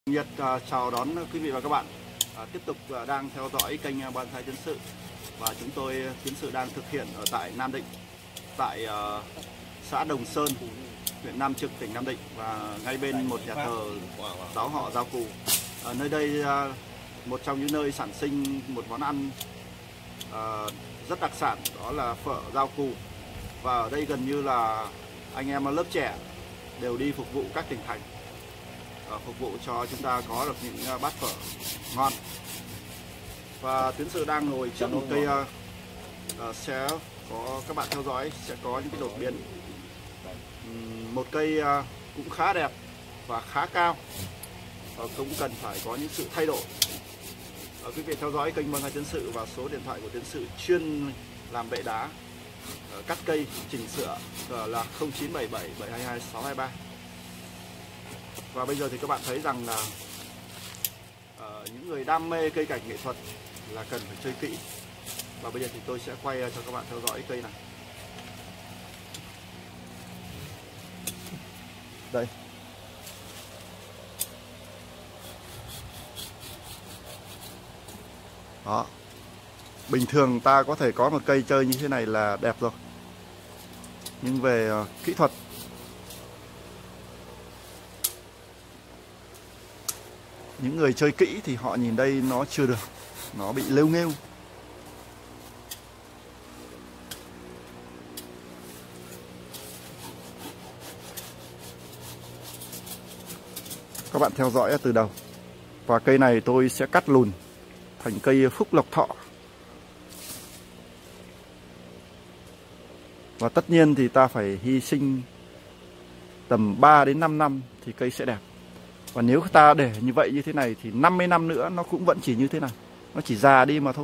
Nhật chào đón quý vị và các bạn tiếp tục đang theo dõi kênh Bonsai Tiến Sự, và chúng tôi Tiến Sự đang thực hiện ở tại Nam Định, tại xã Đồng Sơn, huyện Nam Trực, tỉnh Nam Định, và ngay bên một nhà thờ giáo họ Giao Cù. Ở nơi đây một trong những nơi sản sinh một món ăn rất đặc sản, đó là phở Giao Cù, và ở đây gần như là anh em lớp trẻ đều đi phục vụ các tỉnh thành, phục vụ cho chúng ta có được những bát phở ngon. Và Tiến Sự đang ngồi trước một cây sẽ có, các bạn theo dõi, sẽ có những cái đột biến. Một cây cũng khá đẹp và khá cao, cũng cần phải có những sự thay đổi. Quý vị theo dõi kênh Bonsai Tiến Sự và số điện thoại của Tiến Sự chuyên làm bệ đá, cắt cây, chỉnh sửa là 0977 722 623. Và bây giờ thì các bạn thấy rằng là những người đam mê cây cảnh nghệ thuật là cần phải chơi kỹ. Và bây giờ thì tôi sẽ quay cho các bạn theo dõi cây này. Đây. Đó. Bình thường ta có thể có một cây chơi như thế này là đẹp rồi, nhưng về kỹ thuật, những người chơi kỹ thì họ nhìn đây nó chưa được, nó bị lêu nghêu. Các bạn theo dõi từ đầu. Và cây này tôi sẽ cắt lùn thành cây phúc lộc thọ. Và tất nhiên thì ta phải hy sinh tầm 3 đến 5 năm thì cây sẽ đẹp. Và nếu ta để như vậy như thế này thì 50 năm nữa nó cũng vẫn chỉ như thế này, nó chỉ già đi mà thôi.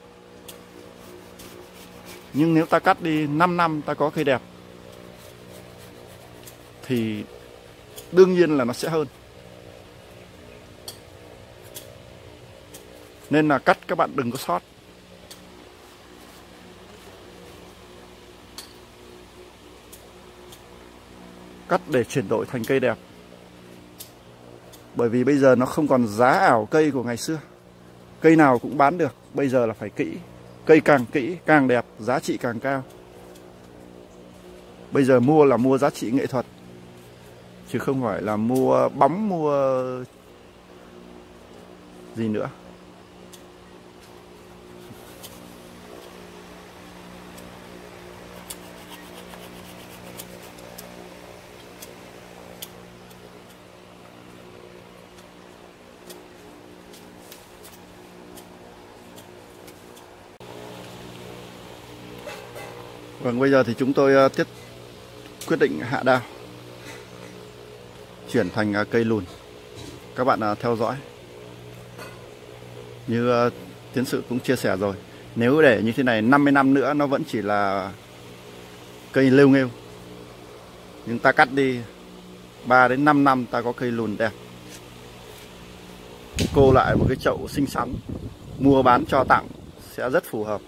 Nhưng nếu ta cắt đi 5 năm ta có cây đẹp thì đương nhiên là nó sẽ hơn. Nên là cắt các bạn đừng có sót. Cắt để chuyển đổi thành cây đẹp. Bởi vì bây giờ nó không còn giá ảo cây của ngày xưa. Cây nào cũng bán được, bây giờ là phải kỹ. Cây càng kỹ càng đẹp, giá trị càng cao. Bây giờ mua là mua giá trị nghệ thuật, chứ không phải là mua bóng, mua gì nữa. Vâng, bây giờ thì chúng tôi quyết định hạ đao, chuyển thành cây lùn. Các bạn theo dõi. Như Tiến Sự cũng chia sẻ rồi, nếu để như thế này 50 năm nữa nó vẫn chỉ là cây lêu nghêu. Nhưng ta cắt đi 3 đến 5 năm ta có cây lùn đẹp. Cô lại một cái chậu xinh xắn, mua bán cho tặng sẽ rất phù hợp.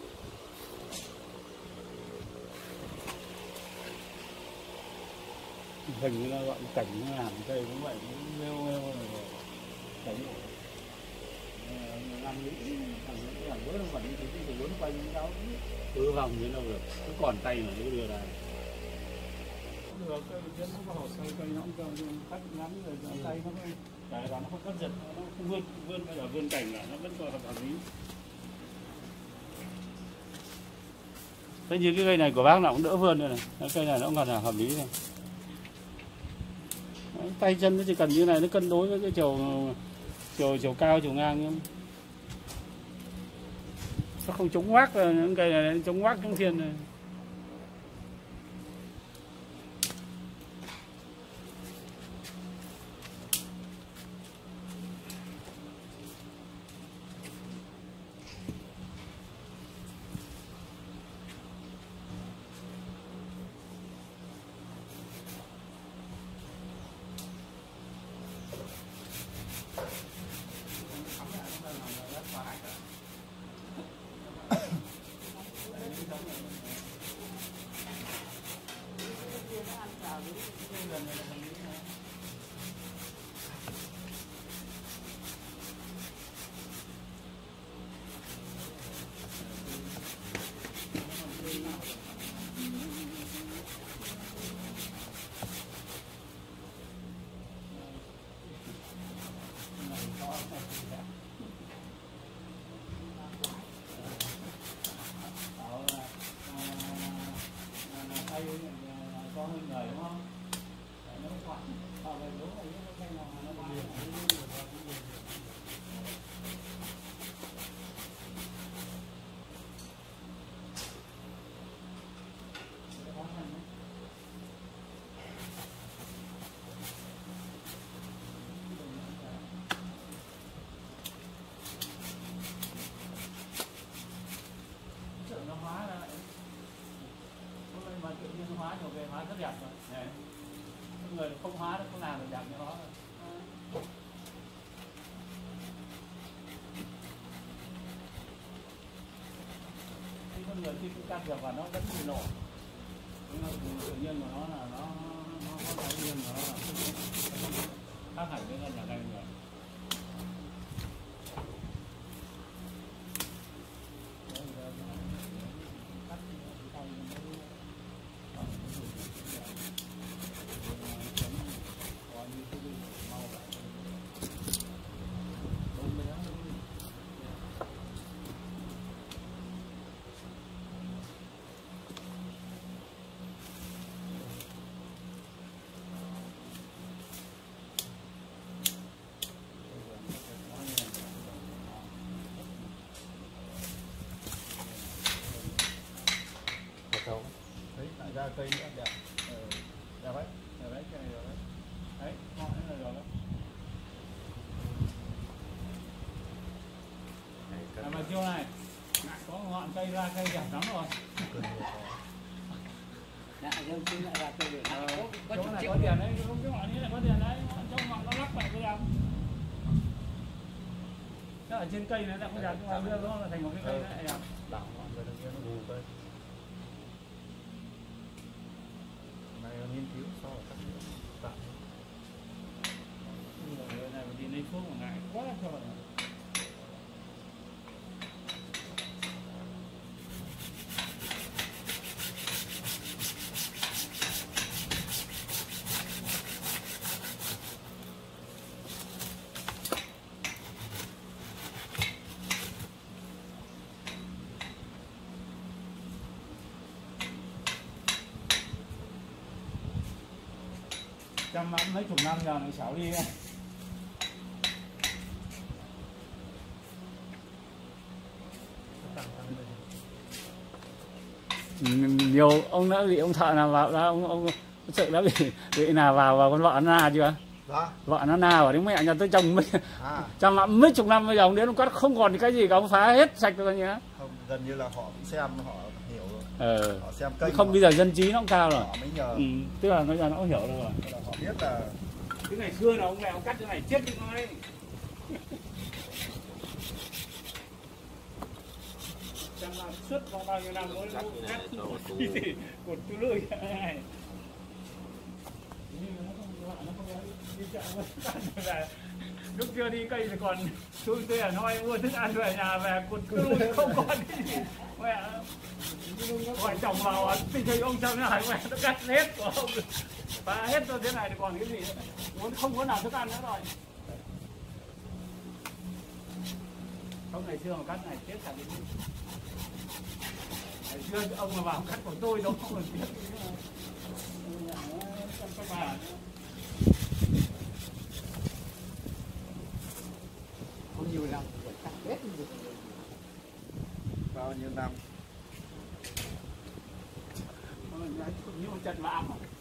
Hình như là gọi cảnh làm cây cũng vậy, cũng nêu cảnh làm làm bữa nó vẫn thì muốn quay những cháu cứ vòng như đâu được, cứ còn tay mà cứ đưa ra được. Cái kiến nó có hồ sơ cây nó cũng cắt ngắn rồi tay nó cái đó nó không cắt giật, nó không vươn bây giờ vươn cảnh là nó vẫn còn hợp lý. Thế như cái cây này của bác nào cũng đỡ vươn nữa này, cái cây này nó cũng còn là hợp lý này. Tay chân nó chỉ cần như này, nó cân đối với cái chiều cao, chiều ngang nhá. Nó không chống ngoác, những cây này nó chống ngoác chống thiên này. đẹp rồi. Đấy. Người không hóa được không làm được đẹp như nó rồi. Con người khi can thiệp vào nó vẫn bị nổ. Nhưng mà tự nhiên của nó là nó có cái nhiên của nó là khác hẳn với nhà đây người. Đấy, lại ra cây nữa đẹp. Đẹp đấy, cái này được đấy. Đấy, ngọn này là được đấy. Mà chiều này, có ngọn cây ra cây đẹp lắm rồi. Chỗ này có tiền đấy, cái ngọnนี้này có tiền đấy, trong ngọn nó lắc lại cái đẹp. Ở trên cây này đã có đẹp, nhưng mà đưa nó là thành một cái cây này đẹp. Đảo ngọn rồi đằng kia nó bù cây. Này nghiên cứu so với các nước tạm. Người này đi lấy thuốc mà ngại quá trời. Trăm mấy chục năm giờ nó xảo đi. Nhiều ông đã bị ông thợ nào vào đó, ông sợ đã bị nào vào con vợ nó na chưa? Dạ. Vợ nó na ở đến mẹ nhà tôi trồng trăm năm mấy chục năm bây giờ ông đến ông quát không còn cái gì cả, ông phá hết sạch rồi nhá. Không, gần như là họ cũng xem, họ hiểu rồi. Họ xem kênh không, bây giờ dân trí nó cũng cao rồi. Họ mới nhờ. Tức là nó cũng hiểu rồi. Họ biết là cái ngày xưa là ông mẹ ông cắt cái này chết đi nó đấy. Trăm năm suốt bao nhiêu năm mới cắt cột túi lưỡi này. Lúc chưa đi cây thì còn tôi là nói mua thức ăn về nhà về cột túi không còn cái gì. Mẹ gọi chồng vào thì thấy ông chồng nó hỏi mẹ nó cắt hết của ông, phá hết rồi thế này thì còn cái gì nữa, muốn không có nào thức ăn nữa rồi. Không, ngày xưa mà cắt này chết cả đi. Ngày xưa ông mà vào cắt của tôi đâu không còn chết nữa. Các bà Có nhiều năm phải cắt hết được. bao nhiêu năm. như một trận bão.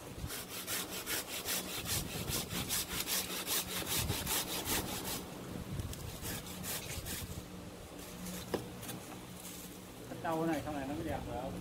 Cắt đau cái này sau này nó mới đẹp rồi không?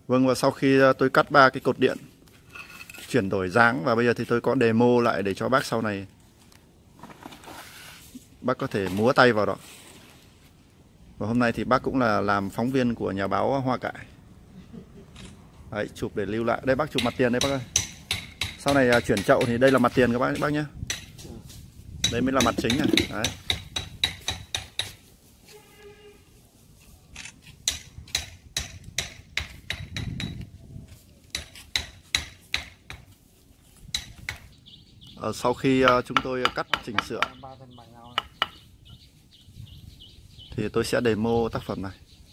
Vâng, và sau khi tôi cắt 3 cái cột điện, chuyển đổi dáng, và bây giờ thì tôi có demo lại để cho bác sau này bác có thể múa tay vào đó. Và hôm nay thì bác cũng là làm phóng viên của nhà báo Hoa Cải. Đấy, chụp để lưu lại. Đây bác chụp mặt tiền đây bác ơi. Sau này chuyển chậu thì đây là mặt tiền các bác nhé. Đây mới là mặt chính này. Đấy. Sau khi chúng tôi cắt chỉnh sửa thì tôi sẽ demo tác phẩm này.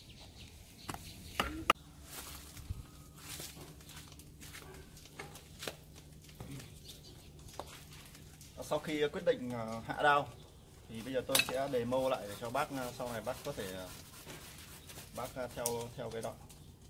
Sau khi quyết định hạ đao thì bây giờ tôi sẽ demo lại để cho bác sau này bác có thể bác theo cái đó.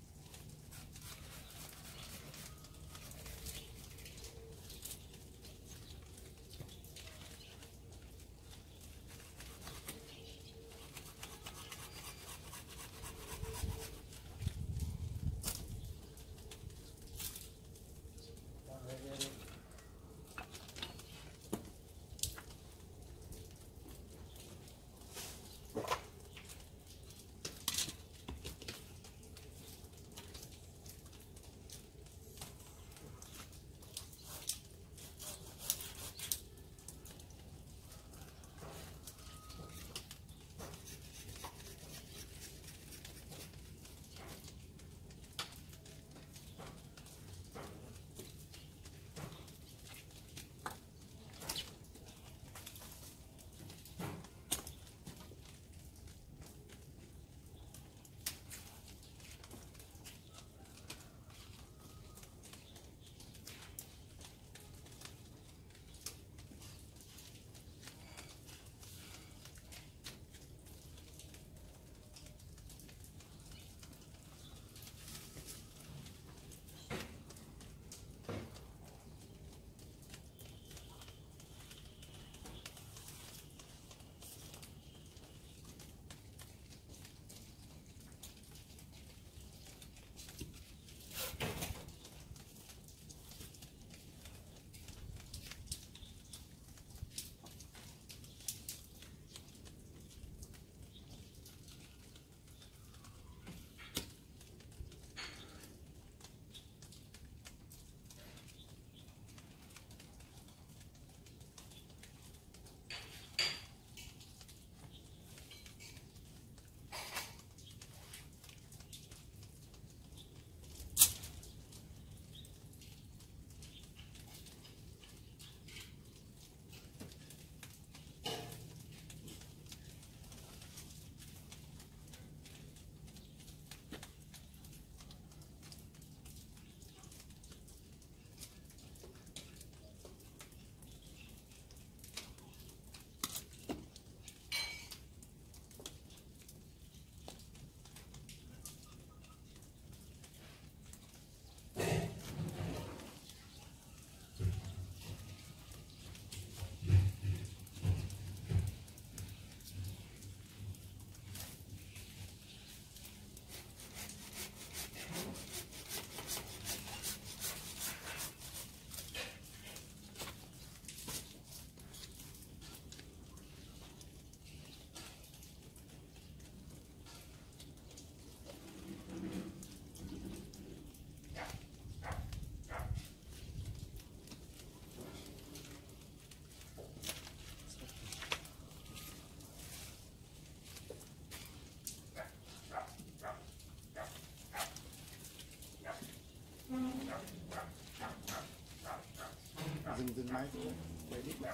Dừng máy để đi.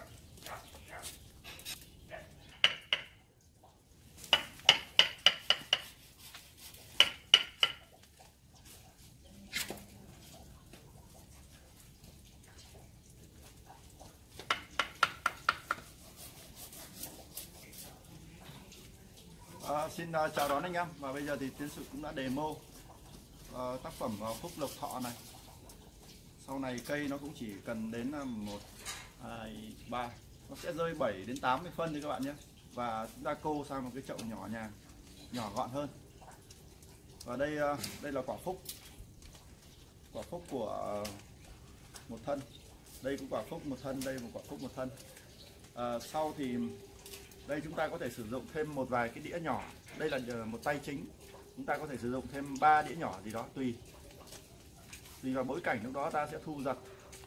Xin chào đón anh em, và bây giờ thì tiến sĩ cũng đã demo tác phẩm Phúc Lộc Thọ này. Sau này cây nó cũng chỉ cần đến 1, 2, 3, nó sẽ rơi 7 đến 80 phân thôi các bạn nhé. Và chúng ta cô sang một cái chậu nhỏ nhàng, nhỏ gọn hơn. Và đây là quả phúc. quả phúc của một thân, đây cũng quả phúc một thân, đây một quả phúc một thân. Sau thì đây chúng ta có thể sử dụng thêm một vài cái đĩa nhỏ. Đây là một tay chính, chúng ta có thể sử dụng thêm 3 đĩa nhỏ gì đó tùy vào bối cảnh lúc đó ta sẽ thu giật.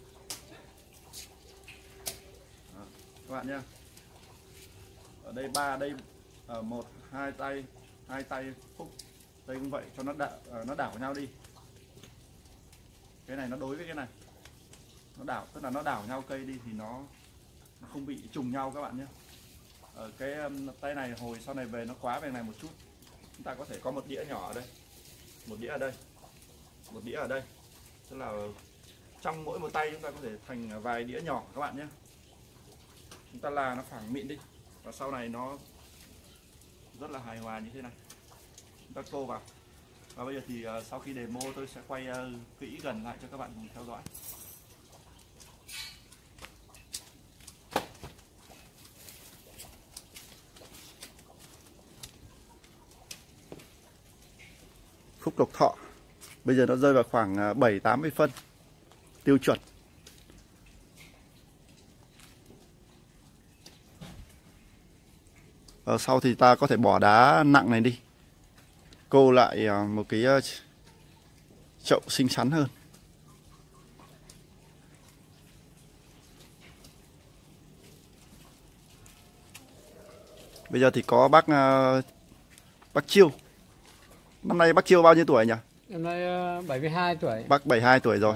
Đó, các bạn nhé. Ở đây 3, đây 1, 2 tay, 2 tay phúc. Đây cũng vậy, cho nó đảo nhau đi. Cái này nó đối với cái này, nó đảo, tức là nó đảo nhau cây đi thì nó không bị trùng nhau các bạn nhé. Ở cái tay này hồi sau này về nó khóa về này một chút, chúng ta có thể có một đĩa nhỏ ở đây, một đĩa ở đây, một đĩa ở đây, tức là trong mỗi một tay chúng ta có thể thành vài đĩa nhỏ các bạn nhé. Chúng ta là nó phẳng mịn đi, và sau này nó rất là hài hòa như thế này. Chúng ta tô vào. Và bây giờ thì sau khi demo tôi sẽ quay kỹ gần lại cho các bạn cùng theo dõi. Phúc Lộc Thọ bây giờ nó rơi vào khoảng 7-80 phân tiêu chuẩn. Sau thì ta có thể bỏ đá nặng này đi, cô lại một cái chậu xinh xắn hơn. Bây giờ thì có bác Chiêu. Năm nay bác Chiêu bao nhiêu tuổi nhỉ? Năm nay 72 tuổi. Bác 72 tuổi rồi.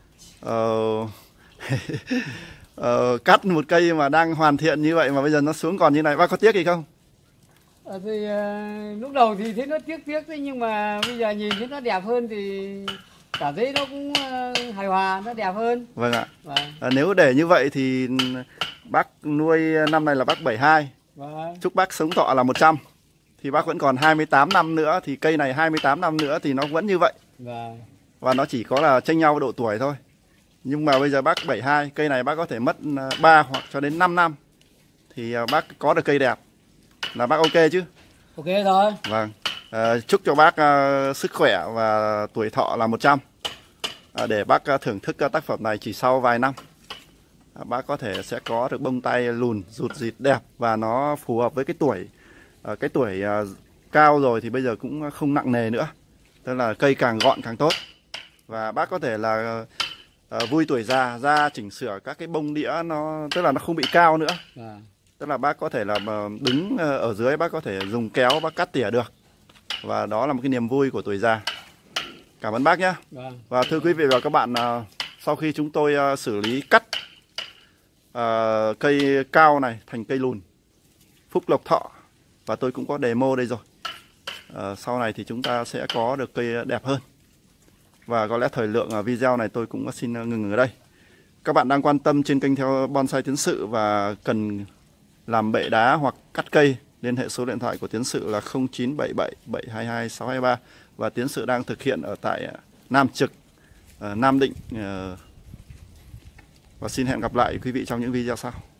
Cắt một cây mà đang hoàn thiện như vậy mà bây giờ nó xuống còn như này, bác có tiếc gì không? Thì lúc đầu thì thấy nó tiếc đấy, nhưng mà bây giờ nhìn thấy nó đẹp hơn thì cảm thấy nó cũng hài hòa, nó đẹp hơn. Vâng ạ. Vâng. Nếu để như vậy thì bác nuôi năm nay là bác 72. Vâng. Chúc bác sống thọ là 100. Thì bác vẫn còn 28 năm nữa, thì cây này 28 năm nữa thì nó vẫn như vậy. Vâng. Và nó chỉ có là chênh nhau độ tuổi thôi. Nhưng mà bây giờ bác 72, cây này bác có thể mất 3 hoặc cho đến 5 năm thì bác có được cây đẹp. Là bác ok chứ? Ok thôi. Vâng. Chúc cho bác sức khỏe và tuổi thọ là 100. Để bác thưởng thức tác phẩm này chỉ sau vài năm. Bác có thể sẽ có được bông tay lùn, rụt rịt đẹp và nó phù hợp với cái tuổi. Cái tuổi cao rồi thì bây giờ cũng không nặng nề nữa. Tức là cây càng gọn càng tốt. Và bác có thể là vui tuổi già ra chỉnh sửa các cái bông đĩa, tức là nó không bị cao nữa. Tức là bác có thể là đứng ở dưới, bác có thể dùng kéo bác cắt tỉa được. Và đó là một cái niềm vui của tuổi già. Cảm ơn bác nhé. Và thưa quý vị và các bạn, sau khi chúng tôi xử lý cắt cây cao này thành cây lùn Phúc Lộc Thọ, và tôi cũng có demo đây rồi, sau này thì chúng ta sẽ có được cây đẹp hơn. Và có lẽ thời lượng video này tôi cũng xin ngừng ở đây. Các bạn đang quan tâm trên kênh theo Bonsai Tiến Sự và cần làm bệ đá hoặc cắt cây, liên hệ số điện thoại của Tiến Sự là 0977 722 623. Và Tiến Sự đang thực hiện ở tại Nam Trực, Nam Định. Và xin hẹn gặp lại quý vị trong những video sau.